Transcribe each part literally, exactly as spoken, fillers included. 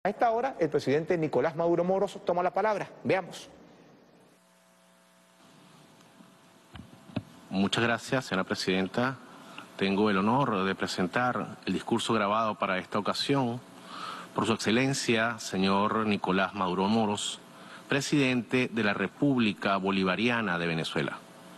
A esta hora, el presidente Nicolás Maduro Moros toma la palabra. Veamos. Muchas gracias, señora presidenta. Tengo el honor de presentar el discurso grabado para esta ocasión por su excelencia, señor Nicolás Maduro Moros, presidente de la República Bolivariana de Venezuela.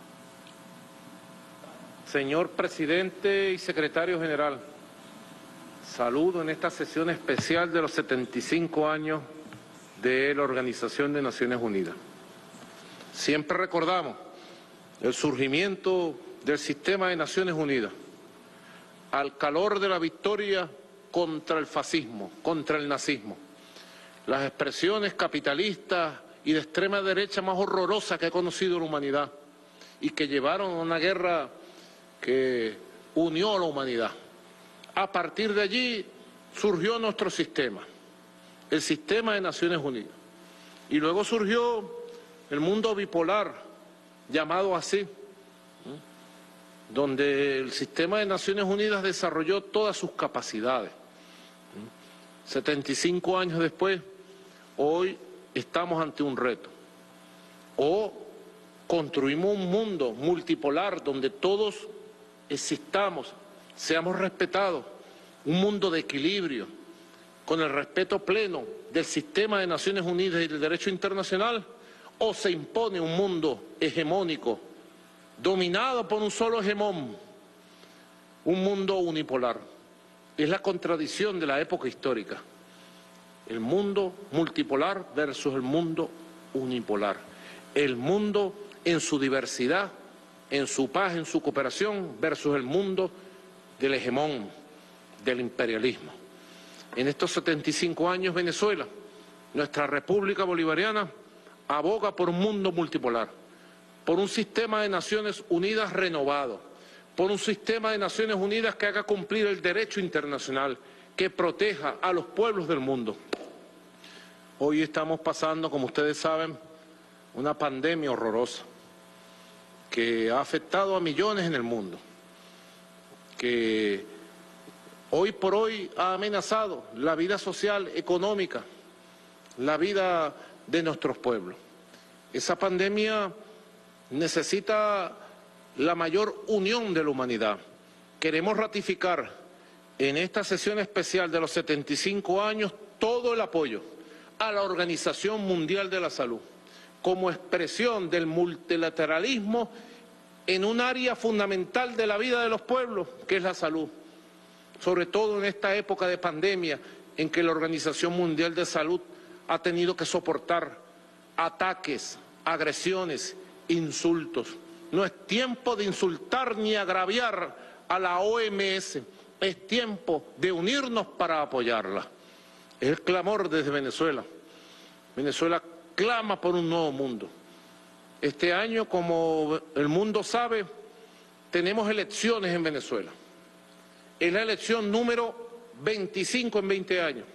Señor presidente y secretario general, saludo en esta sesión especial de los setenta y cinco años de la Organización de Naciones Unidas. Siempre recordamos el surgimiento del sistema de Naciones Unidas al calor de la victoria contra el fascismo, contra el nazismo. Las expresiones capitalistas y de extrema derecha más horrorosas que ha conocido la humanidad y que llevaron a una guerra que unió a la humanidad. A partir de allí surgió nuestro sistema, el sistema de Naciones Unidas. Y luego surgió el mundo bipolar, llamado así, donde el sistema de Naciones Unidas desarrolló todas sus capacidades. setenta y cinco años después, hoy estamos ante un reto. O construimos un mundo multipolar donde todos existamos, seamos respetados, un mundo de equilibrio, con el respeto pleno del sistema de Naciones Unidas y del derecho internacional, o se impone un mundo hegemónico, dominado por un solo hegemón, un mundo unipolar. Es la contradicción de la época histórica, el mundo multipolar versus el mundo unipolar, el mundo en su diversidad, en su paz, en su cooperación, versus el mundo del hegemón, del imperialismo. En estos setenta y cinco años, Venezuela, nuestra República Bolivariana, aboga por un mundo multipolar, por un sistema de Naciones Unidas renovado, por un sistema de Naciones Unidas que haga cumplir el derecho internacional, que proteja a los pueblos del mundo. Hoy estamos pasando, como ustedes saben, una pandemia horrorosa que ha afectado a millones en el mundo, que hoy por hoy ha amenazado la vida social, económica, la vida de nuestros pueblos. Esa pandemia necesita la mayor unión de la humanidad. Queremos ratificar en esta sesión especial de los setenta y cinco años todo el apoyo a la Organización Mundial de la Salud como expresión del multilateralismo en un área fundamental de la vida de los pueblos, que es la salud. Sobre todo en esta época de pandemia en que la Organización Mundial de Salud ha tenido que soportar ataques, agresiones, insultos. No es tiempo de insultar ni agraviar a la O M S, es tiempo de unirnos para apoyarla. Es el clamor desde Venezuela. Venezuela clama por un nuevo mundo. Este año, como el mundo sabe, tenemos elecciones en Venezuela. Es la elección número veinticinco en veinte años.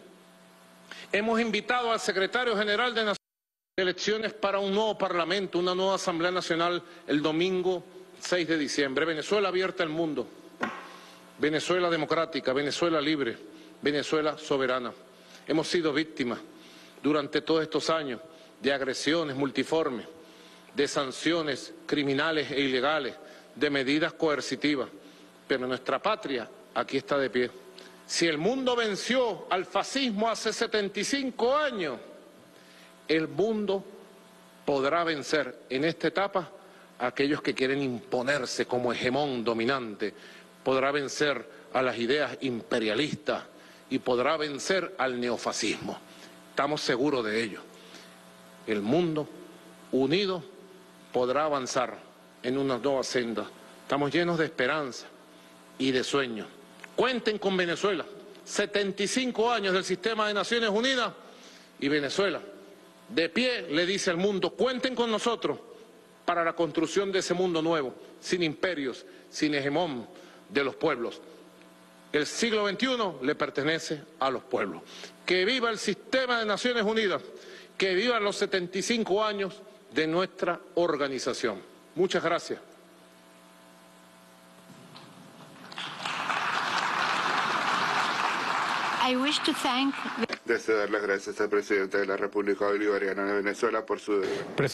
Hemos invitado al secretario general de Naciones Unidas a elecciones para un nuevo parlamento, una nueva Asamblea Nacional el domingo seis de diciembre. Venezuela abierta al mundo, Venezuela democrática, Venezuela libre, Venezuela soberana. Hemos sido víctimas durante todos estos años de agresiones multiformes, de sanciones criminales e ilegales, de medidas coercitivas, pero nuestra patria aquí está de pie. Si el mundo venció al fascismo hace setenta y cinco años, el mundo podrá vencer en esta etapa a aquellos que quieren imponerse como hegemón dominante, podrá vencer a las ideas imperialistas y podrá vencer al neofascismo. Estamos seguros de ello. El mundo unido podrá avanzar en una nueva senda. Estamos llenos de esperanza y de sueños. Cuenten con Venezuela. setenta y cinco años del sistema de Naciones Unidas y Venezuela, de pie, le dice al mundo, cuenten con nosotros para la construcción de ese mundo nuevo, sin imperios, sin hegemón de los pueblos. El siglo veintiuno le pertenece a los pueblos. Que viva el sistema de Naciones Unidas, que vivan los setenta y cinco años de nuestra organización. Muchas gracias. I wish to thank Deseo dar las gracias al presidente de la República Bolivariana de Venezuela por su